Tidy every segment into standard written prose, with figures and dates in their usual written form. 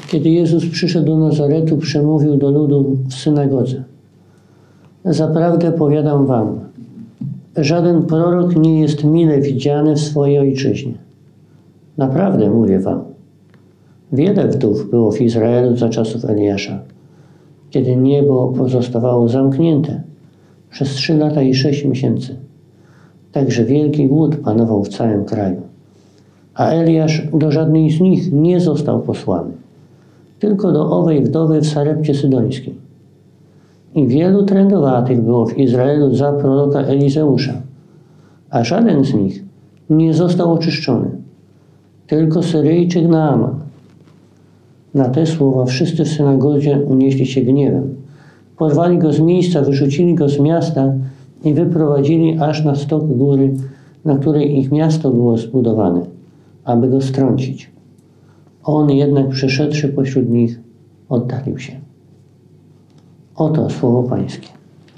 Kiedy Jezus przyszedł do Nazaretu, przemówił do ludu w synagodze. Zaprawdę powiadam wam, żaden prorok nie jest mile widziany w swojej ojczyźnie. Naprawdę mówię wam. Wiele wdów było w Izraelu za czasów Eliasza, kiedy niebo pozostawało zamknięte przez 3 lata i 6 miesięcy. Także wielki głód panował w całym kraju. A Eliasz do żadnej z nich nie został posłany, tylko do owej wdowy w Sarepcie Sydońskiej. I wielu trędowatych było w Izraelu za proroka Elizeusza, a żaden z nich nie został oczyszczony, tylko Syryjczyk Naaman. Na te słowa wszyscy w synagodzie unieśli się gniewem. Porwali go z miejsca, wyrzucili go z miasta i wyprowadzili aż na stok góry, na której ich miasto było zbudowane, aby go strącić. On jednak, przeszedłszy pośród nich, oddalił się. Oto słowo Pańskie.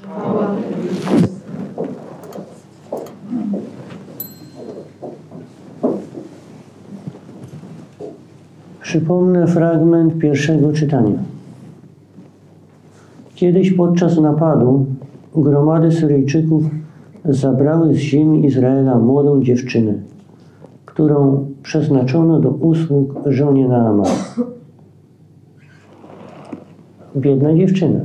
Przypomnę fragment pierwszego czytania. Kiedyś podczas napadu gromady Syryjczyków zabrały z ziemi Izraela młodą dziewczynę, którą przeznaczono do usług żonie Naamana. Biedna dziewczyna.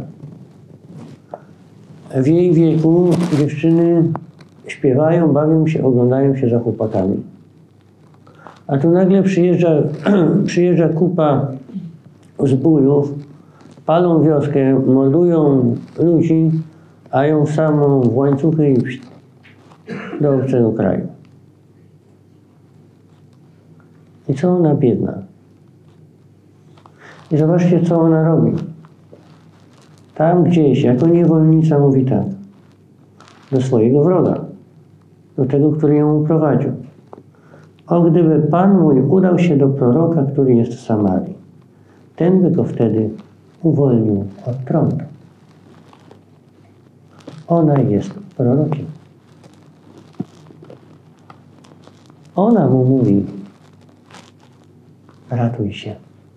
W jej wieku dziewczyny śpiewają, bawią się, oglądają się za chłopakami. A tu nagle przyjeżdża kupa zbójów, palą wioskę, mordują ludzi, a ją samą w łańcuchy i do obcego kraju. I co ona biedna? I zobaczcie, co ona robi. Tam gdzieś, jako niewolnica, mówi tak do swojego wroga, do tego, który ją uprowadził. O, gdyby Pan mój udał się do proroka, który jest w Samarii, ten by go wtedy uwolnił od trądu. Ona jest prorokiem. Ona mu mówi, ratuj się.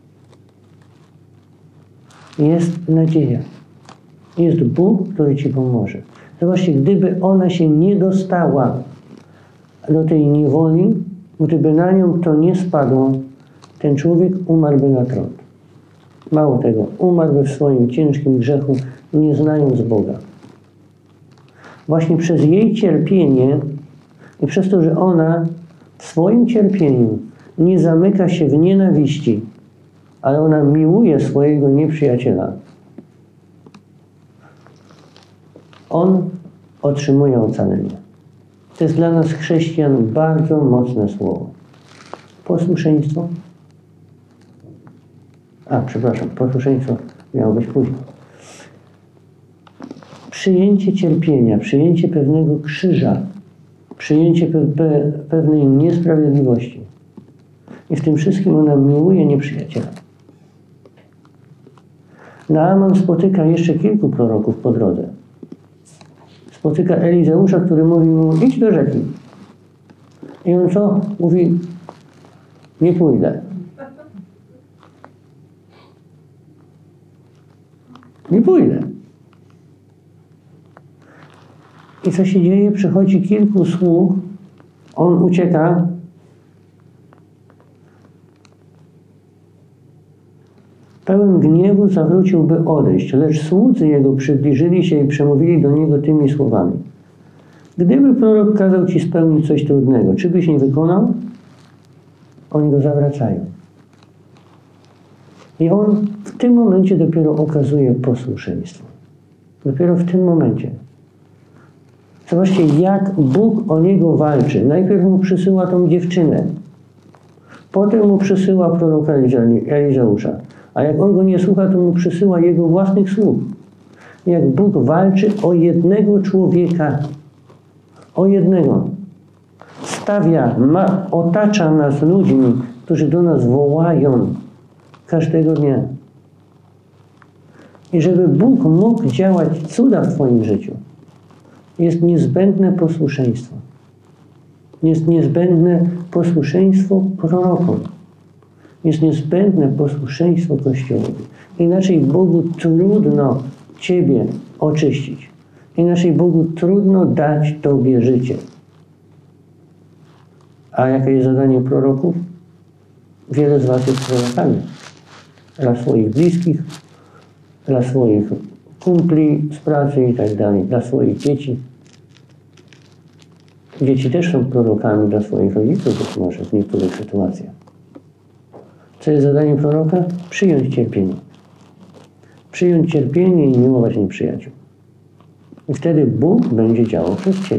Jest nadzieja. Jest Bóg, który ci pomoże. Zobaczcie, gdyby ona się nie dostała do tej niewoli, gdyby na nią to nie spadło, ten człowiek umarłby na trąd. Mało tego, umarłby w swoim ciężkim grzechu, nie znając Boga. Właśnie przez jej cierpienie i przez to, że ona w swoim cierpieniu nie zamyka się w nienawiści, ale ona miłuje swojego nieprzyjaciela, on otrzymuje ocalenie. To jest dla nas, chrześcijan, bardzo mocne słowo. Posłuszeństwo. Posłuszeństwo miało być później. Przyjęcie cierpienia, przyjęcie pewnego krzyża, przyjęcie pewnej niesprawiedliwości. I w tym wszystkim ona miłuje nieprzyjaciela. Naaman spotyka jeszcze kilku proroków po drodze. Spotyka Elizeusza, który mówi mu, idź do rzeki. I on co? Mówi, nie pójdę. Nie pójdę. I co się dzieje? Przychodzi kilku sług, on ucieka. Pełen gniewu zawrócił, by odejść, lecz słudzy jego przybliżyli się i przemówili do niego tymi słowami. Gdyby prorok kazał ci spełnić coś trudnego, czy byś nie wykonał? Oni go zawracają. I on w tym momencie dopiero okazuje posłuszeństwo. Dopiero w tym momencie. Zobaczcie, jak Bóg o niego walczy. Najpierw mu przysyła tą dziewczynę. Potem mu przysyła proroka Elizeusza. A jak on go nie słucha, to mu przysyła jego własnych sług. Jak Bóg walczy o jednego człowieka. O jednego. Otacza nas ludźmi, którzy do nas wołają każdego dnia. I żeby Bóg mógł działać cuda w twoim życiu, jest niezbędne posłuszeństwo. Jest niezbędne posłuszeństwo prorokom. jest niezbędne posłuszeństwo Kościołowi. Inaczej Bogu trudno Ciebie oczyścić. Inaczej Bogu trudno dać Tobie życie. A jakie jest zadanie proroków? Wiele z Was jest prorokami. Dla swoich bliskich, dla swoich kumpli z pracy i tak dalej, dla swoich dzieci. Dzieci też są prorokami dla swoich rodziców, być może w niektórych sytuacjach. Co jest zadanie proroka? Przyjąć cierpienie. Przyjąć cierpienie i miłować nieprzyjaciół. I wtedy Bóg będzie działał przez Ciebie.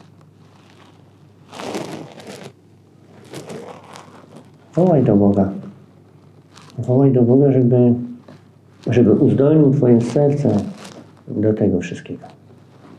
Wołaj do Boga. Wołaj do Boga, żeby uzdolnił Twoje serce do tego wszystkiego.